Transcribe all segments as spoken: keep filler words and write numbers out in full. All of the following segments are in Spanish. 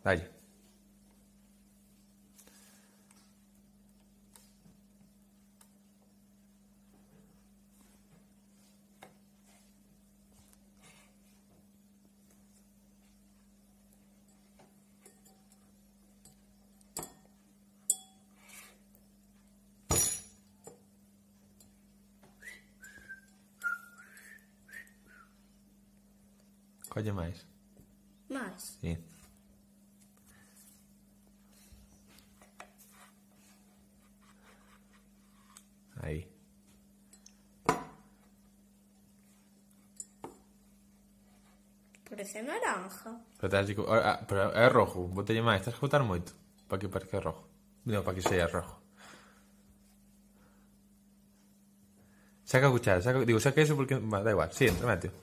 Dalle. Colle máis. Máis? Sí. Aí. Parece naranja. Pero, te has dicho, ah, pero é rojo, botelle máis, tens que botar moito para que parezca rojo. Non, para que sea rojo. Saca a cuchara, saca, digo, saca eso porque, va, da igual, sí, entra, mete.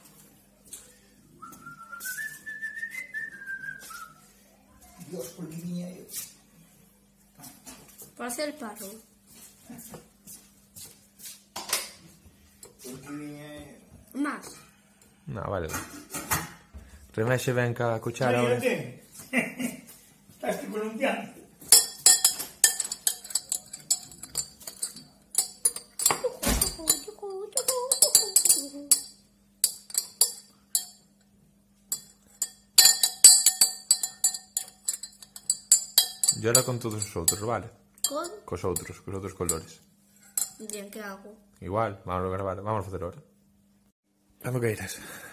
Dios, por qué viña eu? Para ser parro. Por que viña eu? Más. Non, vale, vale. Remexe ben ca cuchara ahora. Mírate. Estás colombiano. Llora con todos os outros, vale? Con? Cos outros, cos outros colores. Bien, que hago? Igual, vamos a gravar, vamos a facer ahora. Cando queiras.